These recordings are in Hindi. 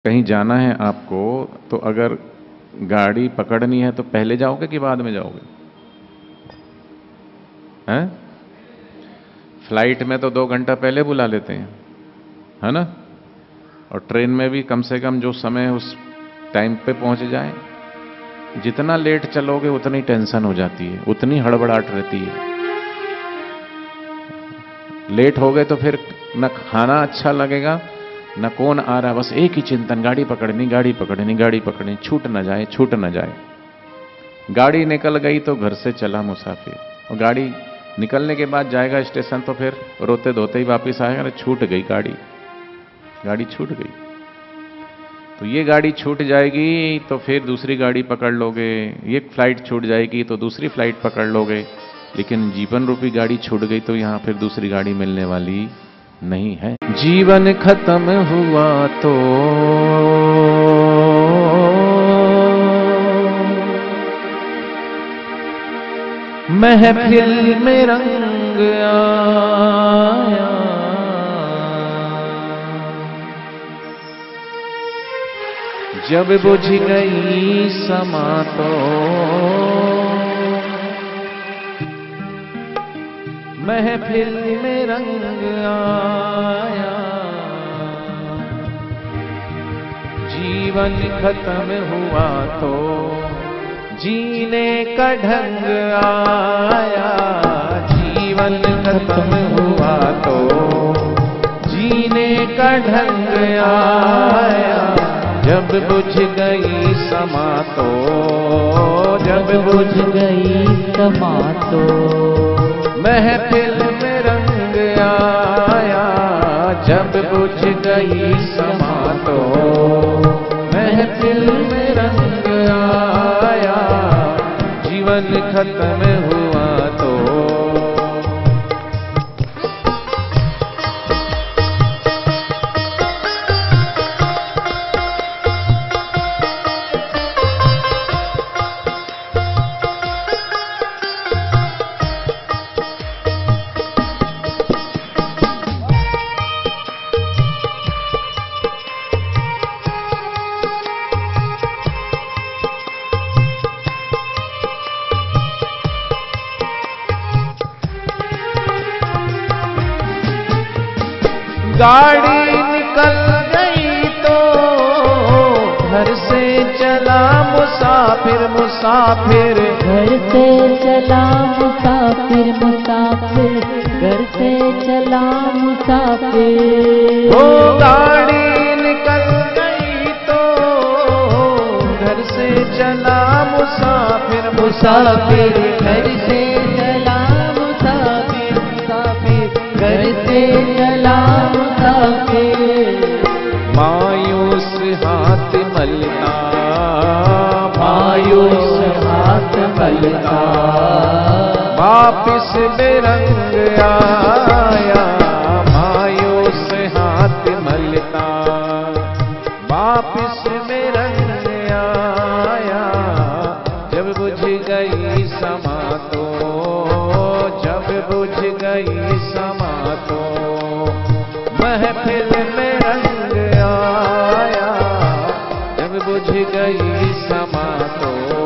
कहीं जाना है आपको, तो अगर गाड़ी पकड़नी है तो पहले जाओगे कि बाद में जाओगे? हैं? फ्लाइट में तो 2 घंटा पहले बुला लेते हैं, है ना? और ट्रेन में भी कम से कम जो समय है उस टाइम पे पहुंच जाए। जितना लेट चलोगे उतनी टेंशन हो जाती है, उतनी हड़बड़ाहट रहती है। लेट हो गए तो फिर न खाना अच्छा लगेगा, न कौन आ रहा, बस एक ही चिंतन, गाड़ी पकड़नी गाड़ी पकड़नी गाड़ी पकड़नी, छूट न जाए छूट न जाए। गाड़ी निकल गई तो घर से चला मुसाफिर, और गाड़ी निकलने के बाद जाएगा स्टेशन तो फिर रोते धोते ही वापस आएगा, अरे छूट गई गाड़ी, गाड़ी छूट गई। तो ये गाड़ी छूट जाएगी तो फिर दूसरी गाड़ी पकड़ लोगे, एक फ्लाइट छूट जाएगी तो दूसरी फ्लाइट पकड़ लोगे, लेकिन जीवन रूपी गाड़ी छूट गई तो यहां फिर दूसरी गाड़ी मिलने वाली नहीं है। जीवन खत्म हुआ तो महफिल में रंग आया, जब बुझ गई समा तो महफिल में रंग आया। जीवन खत्म हुआ तो जीने का ढंग आया, जीवन खत्म हुआ तो जीने का ढंग आया। जब बुझ गई समा तो, जब बुझ गई समा तो महफिल में रंग आया, जब बुझ गई समा तो महफिल में रंग आया। जीवन खत्म हुआ तो गाड़ी निकल गई तो घर से चला मुसाफिर, मुसाफिर घर से चला मुसाफिर, मुसाफिर घर से चला मुसाफिर। वो गाड़ी निकल गई तो घर से चला मुसाफिर, मुसाफिर घर से चला मुसाफिर, मुसाफिर घर से चला मुसाफिर। मायूस हाथ मलता, मायूस हाथ मलता वापिस बेरंग आया, मायूस हाथ मलता वापिस बेरंग आया। जब बुझ गई समा तो, जब बुझ गई समा तो महफिल में रंग आया, जब बुझ गई समा तो।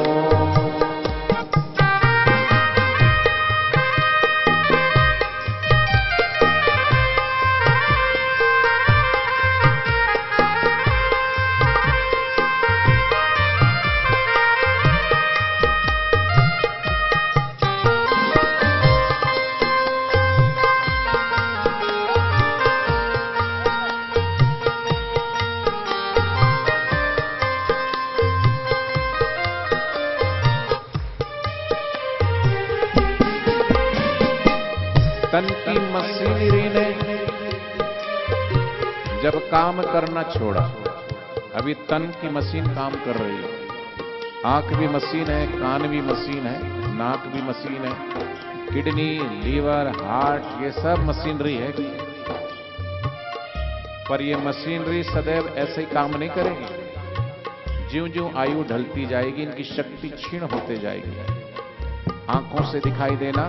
तन की मशीनरी ने जब काम करना छोड़ा, अभी तन की मशीन काम कर रही है। आंख भी मशीन है, कान भी मशीन है, नाक भी मशीन है, किडनी, लीवर, हार्ट, ये सब मशीनरी है। पर ये मशीनरी सदैव ऐसे ही काम नहीं करेगी। ज्यों ज्यों आयु ढलती जाएगी इनकी शक्ति क्षीण होते जाएगी। आंखों से दिखाई देना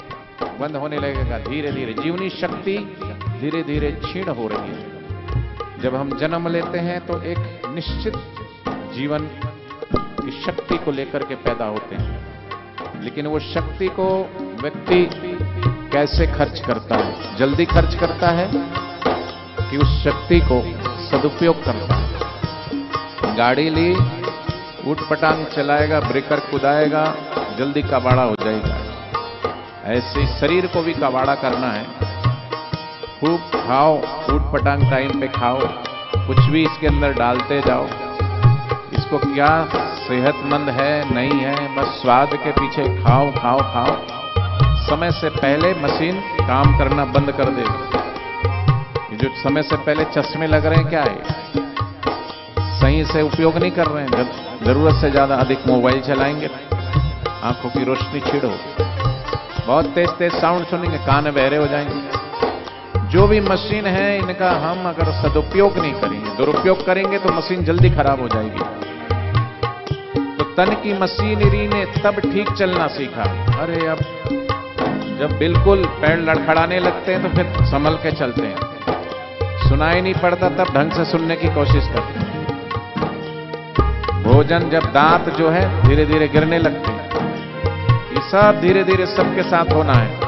बंद होने लगेगा, धीरे धीरे जीवनी शक्ति धीरे धीरे क्षीण हो रही है। जब हम जन्म लेते हैं तो एक निश्चित जीवन की शक्ति को लेकर के पैदा होते हैं, लेकिन वो शक्ति को व्यक्ति कैसे खर्च करता है? जल्दी खर्च करता है कि उस शक्ति को सदुपयोग करता है? गाड़ी ली, ऊट-पटांग चलाएगा, ब्रेकर कुदाएगा, जल्दी कबाड़ा हो जाएगा। ऐसे शरीर को भी कबाड़ा करना है। खूब खाओ, ऊट-पटांग टाइम पे खाओ, कुछ भी इसके अंदर डालते जाओ। इसको क्या सेहतमंद है नहीं है, बस स्वाद के पीछे खाओ खाओ खाओ। समय से पहले मशीन काम करना बंद कर देगी। ये जो समय से पहले चश्मे लग रहे हैं, क्या है? सही से उपयोग नहीं कर रहे हैं। जब जरूरत से ज्यादा अधिक मोबाइल चलाएंगे, आंखों की रोशनी छीड़ होगी, बहुत तेज तेज साउंड सुनेंगे, कान बहरे हो जाएंगे। जो भी मशीन है, इनका हम अगर सदुपयोग नहीं करेंगे, दुरुपयोग करेंगे तो मशीन जल्दी खराब हो जाएगी। तो तन की मशीनरी ने तब ठीक चलना सीखा। अरे अब जब बिल्कुल पैर लड़खड़ाने लगते हैं तो फिर संभल के चलते हैं। सुनाई नहीं पड़ता तब ढंग से सुनने की कोशिश करते हैं। भोजन जब दांत जो है धीरे धीरे गिरने लगते हैं, ये सब धीरे धीरे सबके साथ होना है।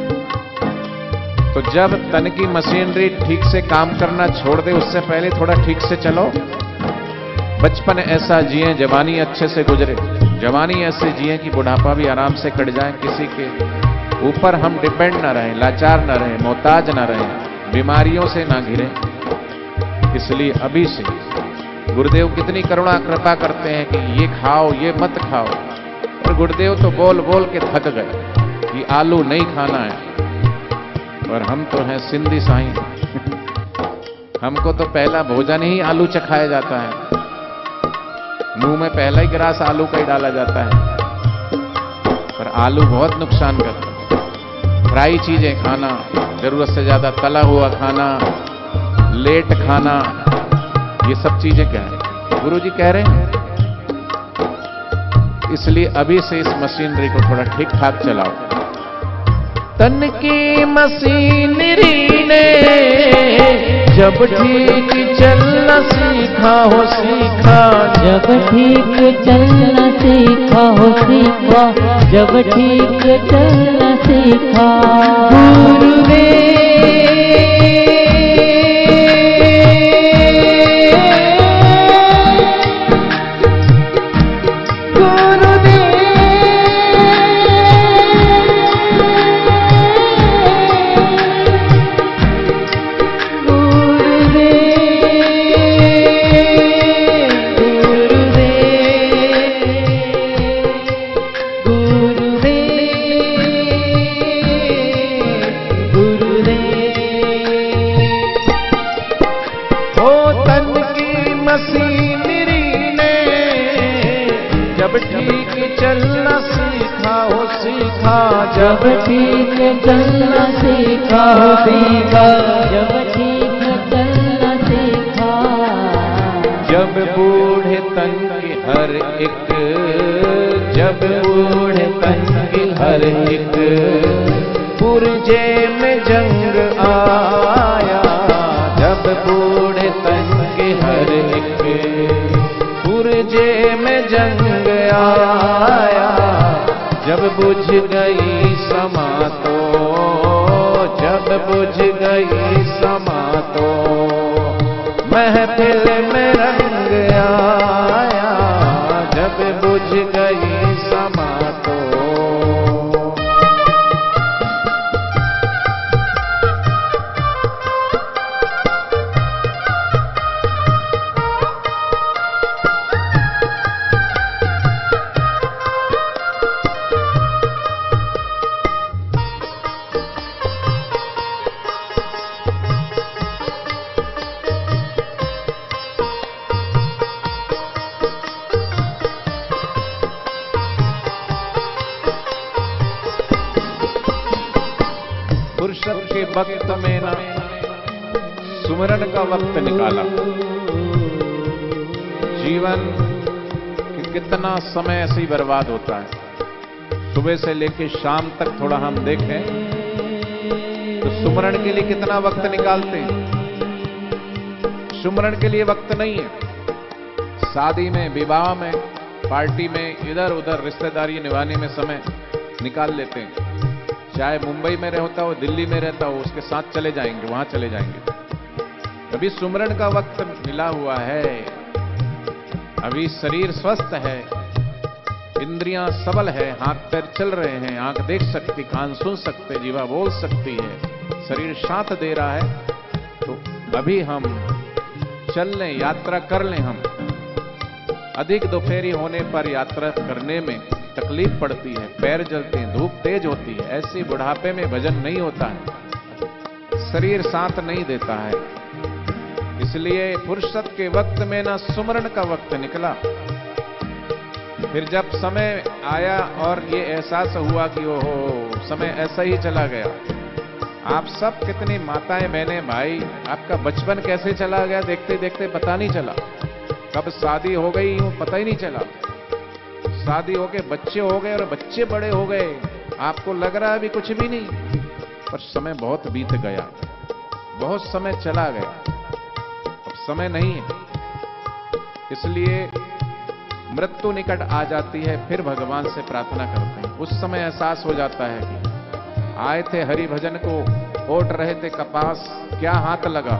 तो जब तन की मशीनरी ठीक से काम करना छोड़ दे, उससे पहले थोड़ा ठीक से चलो। बचपन ऐसा जिए, जवानी अच्छे से गुजरे। जवानी ऐसे जिए कि बुढ़ापा भी आराम से कट जाए, किसी के ऊपर हम डिपेंड ना रहें, लाचार ना रहें, मोहताज ना रहें, बीमारियों से ना घिरे। इसलिए अभी से गुरुदेव कितनी करुणा कृपा करते हैं कि ये खाओ, ये मत खाओ। और गुरुदेव तो बोल बोल के थक गए कि आलू नहीं खाना है। और हम तो हैं सिंधी साईं, हमको तो पहला भोजन ही आलू चखाया जाता है। मुंह में पहला ही ग्रास आलू का ही डाला जाता है। पर आलू बहुत नुकसान करता है। फ्राई चीजें खाना, जरूरत से ज्यादा तला हुआ खाना, लेट खाना, ये सब चीजें क्या है? गुरुजी कह रहे हैं। इसलिए अभी से इस मशीनरी को थोड़ा ठीक ठाक चलाओ। तन की मशीनरी ने जब ठीक चलना सीखा हो सीखा, जब ठीक चलना सीखा हो सीखा, जब ठीक चलना सीखा। जब ठीक चलना सीखा हो सीखा, जब ठीक चलना सीखा। जब बूढ़े तन के हर एक, जब बूढ़े तन के हर एक पुरजे में जंग आया। जब बूढ़े तन के हर एक पुरजे में जंग आया। जब बुझ गई समा तो, जब बुझ गई समा तो महफिल में रंग आया। जब बुझ गई समा तो। फुर्सत के वक्त में ना सुमरन का वक्त निकाला। जीवन कितना समय ऐसे ही बर्बाद होता है। सुबह से लेकर शाम तक थोड़ा हम देखें तो सुमरन के लिए कितना वक्त निकालते हैं। सुमरण के लिए वक्त नहीं है। शादी में, विवाह में, पार्टी में, इधर उधर रिश्तेदारी निभाने में समय निकाल लेते हैं। चाहे मुंबई में रहता हो, दिल्ली में रहता हो, उसके साथ चले जाएंगे, वहां चले जाएंगे। अभी सुमरण का वक्त मिला हुआ है, अभी शरीर स्वस्थ है, इंद्रियां सबल है, हाथ पैर चल रहे हैं, आंख देख सकती, कान सुन सकते, जीवा बोल सकती है, शरीर साथ दे रहा है। तो अभी हम चल लें, यात्रा कर लें। हम अधिक दोपहरी होने पर यात्रा करने में तकलीफ पड़ती है, पैर जलते हैं, धूप तेज होती है। ऐसे बुढ़ापे में भजन नहीं होता है, शरीर साथ नहीं देता है। इसलिए फुर्सत के वक्त में ना सुमरण का वक्त निकला। फिर जब समय आया और ये एहसास हुआ कि ओहो समय ऐसा ही चला गया। आप सब कितनी माताएं, बहनें, भाई, आपका बचपन कैसे चला गया देखते देखते पता नहीं चला। कब शादी हो गई यूं पता ही नहीं चला। शादी हो गए, बच्चे हो गए और बच्चे बड़े हो गए, आपको लग रहा है अभी कुछ भी नहीं, पर समय बहुत बीत गया, बहुत समय चला गया, अब समय नहीं है। इसलिए मृत्यु निकट आ जाती है, फिर भगवान से प्रार्थना करते हैं। उस समय एहसास हो जाता है कि आए थे हरि भजन को, ओट रहे थे कपास, क्या हाथ लगा।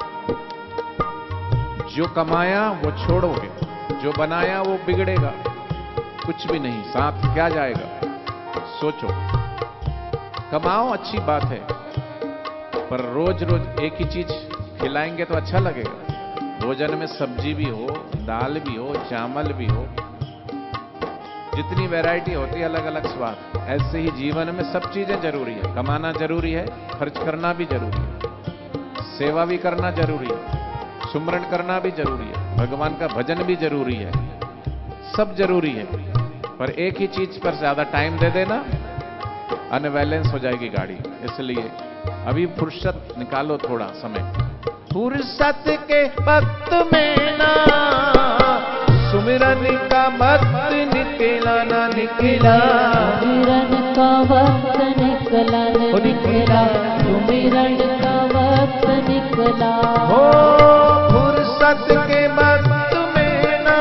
जो कमाया वो छोड़ोगे, जो बनाया वो बिगड़ेगा, कुछ भी नहीं, साथ क्या जाएगा। सोचो, कमाओ अच्छी बात है, पर रोज रोज एक ही चीज खिलाएंगे तो अच्छा लगेगा। भोजन में सब्जी भी हो, दाल भी हो, चावल भी हो, जितनी वैरायटी होती है, अलग अलग स्वाद। ऐसे ही जीवन में सब चीजें जरूरी है। कमाना जरूरी है, खर्च करना भी जरूरी है, सेवा भी करना जरूरी है, सुमरण करना भी जरूरी है, भगवान का भजन भी जरूरी है, सब जरूरी है। पर एक ही चीज पर ज्यादा टाइम दे देना, अनबैलेंस हो जाएगी गाड़ी। इसलिए अभी फुर्सत निकालो, थोड़ा समय। फुर्सत के वक्त में ना सुमिरन का वक्त निकला ना निकला, सुमिरन का वक्त निकला न निकला, सुमिरन का वक्त निकला। हो फुर्सत के वक्त में ना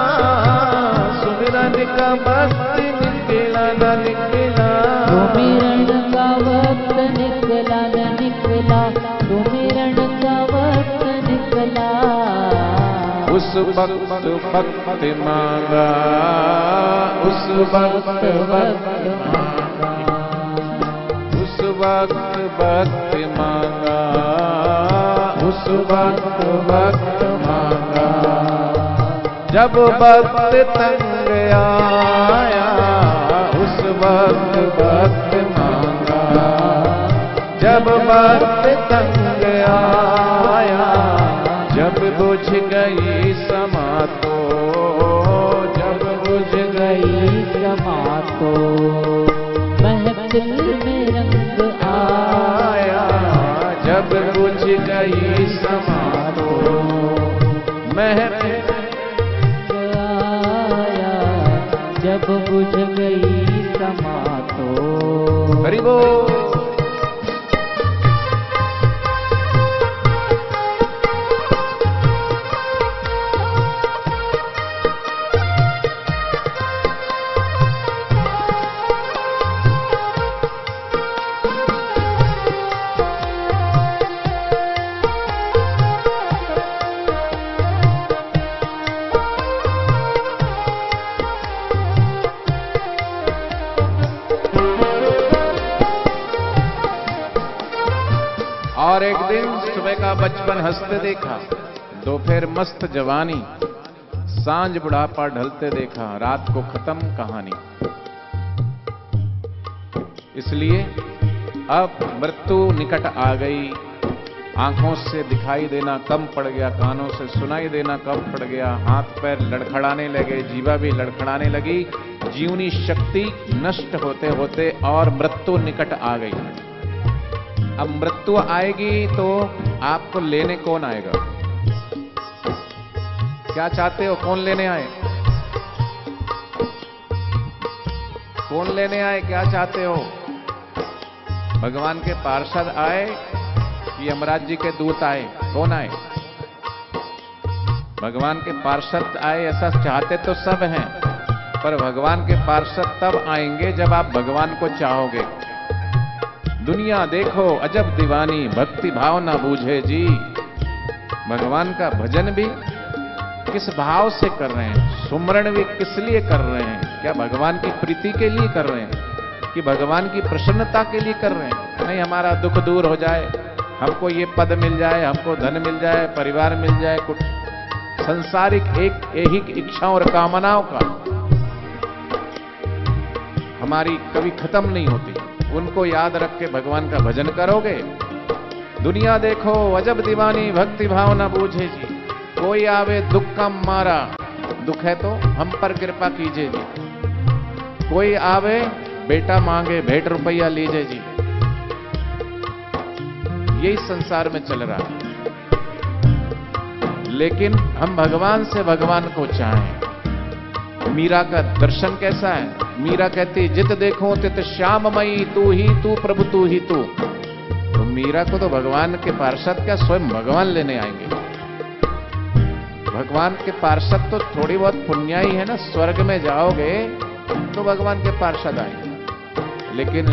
सुमिरन का वक्त निकला ना निकला, सुमिरन का वक्त निकला न निकला, सुमिरन का वक्त निकला। उस वक्त भक्ति मांगा, उस वक्त भक्ति मांगा, उस वक्त भक्ति मांगा, उस वक्त भक्ति मांगा। जब वक्त तंग आया, उस वक्त भक्ति मांगा। जब वक्त तंग आया, जब बुझ गई समा तो, जब बुझ गई समा तो, महफिल में रंग आया, जब बुझ गई समा तो, महफिल आया, जब बुझ गई समा तो। हरि बोल। और एक दिन सुबह का बचपन हंसते देखा, दोपहर मस्त जवानी, सांझ बुढ़ापा ढलते देखा, रात को खत्म कहानी। इसलिए अब मृत्यु निकट आ गई, आंखों से दिखाई देना कम पड़ गया, कानों से सुनाई देना कम पड़ गया, हाथ पैर लड़खड़ाने लगे, जीवा भी लड़खड़ाने लगी, जीवनी शक्ति नष्ट होते होते और मृत्यु निकट आ गई। अब मृत्यु आएगी तो आपको लेने कौन आएगा? क्या चाहते हो? कौन लेने आए? कौन लेने आए? क्या चाहते हो? भगवान के पार्षद आए कि यमराज जी के दूत आए? कौन आए? भगवान के पार्षद आए ऐसा चाहते तो सब हैं, पर भगवान के पार्षद तब आएंगे जब आप भगवान को चाहोगे। दुनिया देखो अजब दीवानी, भक्ति भाव ना बूझे जी। भगवान का भजन भी किस भाव से कर रहे हैं, सुमरण भी किस लिए कर रहे हैं? क्या भगवान की प्रीति के लिए कर रहे हैं कि भगवान की प्रसन्नता के लिए कर रहे हैं? नहीं, हमारा दुख दूर हो जाए, हमको ये पद मिल जाए, हमको धन मिल जाए, परिवार मिल जाए, कुछ संसारिक एक इच्छाओं और कामनाओं का हमारी कभी खत्म नहीं होती। उनको याद रख के भगवान का भजन करोगे। दुनिया देखो अजब दीवानी, भक्ति भाव ना बूझे जी। कोई आवे दुख का मारा, दुख है तो हम पर कृपा कीजिए जी। कोई आवे बेटा मांगे, भेंट रुपया लीजिए जी। यही संसार में चल रहा है। लेकिन हम भगवान से भगवान को चाहें। मीरा का दर्शन कैसा है? मीरा कहती जित देखो तित श्याममयी, तू ही तू प्रभु तू ही तू। तो मीरा को तो भगवान के पार्षद क्या स्वयं भगवान लेने आएंगे। भगवान के पार्षद तो थोड़ी बहुत पुण्य ही है ना, स्वर्ग में जाओगे तो भगवान के पार्षद आएंगे। लेकिन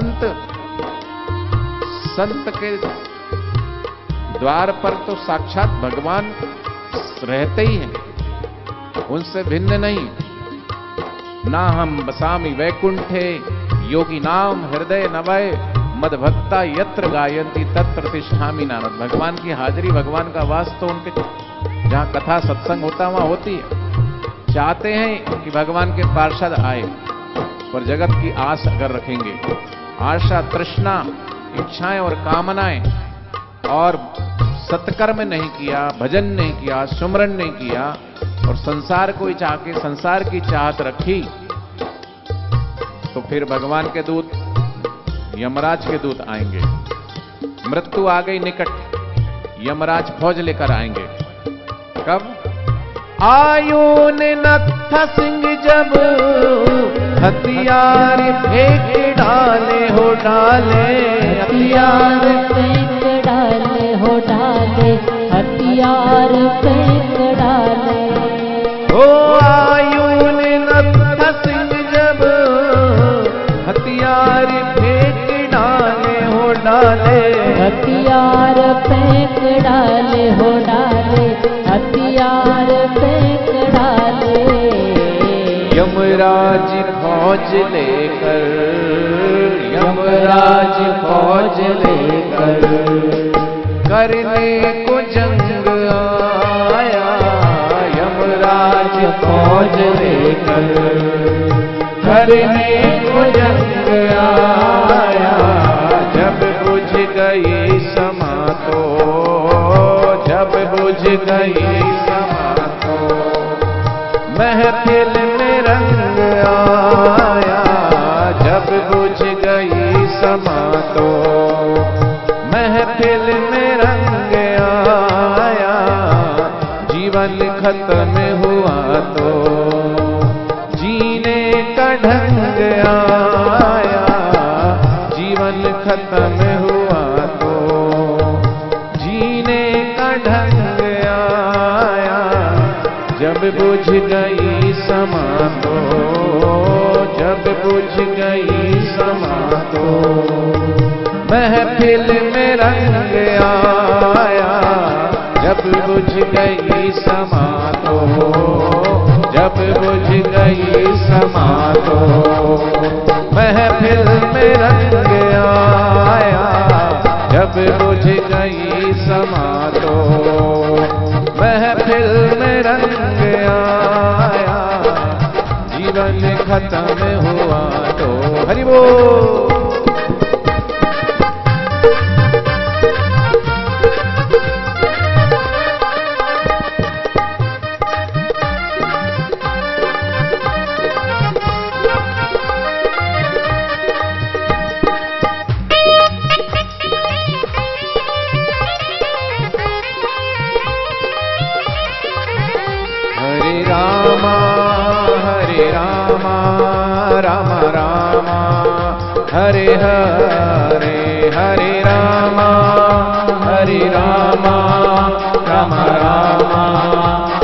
संत के द्वार पर तो साक्षात भगवान रहते ही हैं, उनसे भिन्न नहीं। ना हम बसामी वैकुंठे योगी नाम हृदय नवय, मद भक्ता यत्र गायंती तत्र तिष्ठामि नारद। भगवान की हाजिरी, भगवान का वास तो उनके जहां कथा सत्संग होता वहां होती है। चाहते हैं कि भगवान के पार्षद आए, पर जगत की आस अगर रखेंगे, आशा तृष्णा इच्छाएं और कामनाएं, और सत्कर्म नहीं किया, भजन नहीं किया, सुमरन नहीं किया, और संसार को ही चाह के संसार की चाहत रखी, तो फिर भगवान के दूत, यमराज के दूत आएंगे। मृत्यु आ गई निकट, यमराज फौज लेकर आएंगे। कब? आयु ने नत्था सिंह जब हथियार फेंक डाले हो डाले, हथियार फेंक डाले हो डाले, हथियार फेंक डाले। ओ आयु ने नत्था सिंह जब हथियार फेंक डाले हो डाले, हथियार फेंक डाले हो डाले, हथियार फेंक डाले। यमराज फौज लेकर, यमराज फौज लेकर करने को जंग आया। यमराज फौज लेकर करने को जंग आया। जब बुझ गई समा तो, जब बुझ गई समा तो महफिल में रंग आया। जब बुझ गई समा तो महफिल में रंग आया। जीवन खत्म हुआ तो जीने का ढंग आया। जीवन खत्म हुआ तो जीने का ढंग आया। जब बुझ गई समा तो, जब बुझ गई समा तो महफिल में रंग आया। जब बुझ गई समा तो, जब बुझ गई समा तो महफिल में रंग आया। जब बुझ गई समा तो महफिल में रंग आया। जीवन खत्म हुआ तो हरि बोल। राम राम हरे हरे, हरे राम राम राम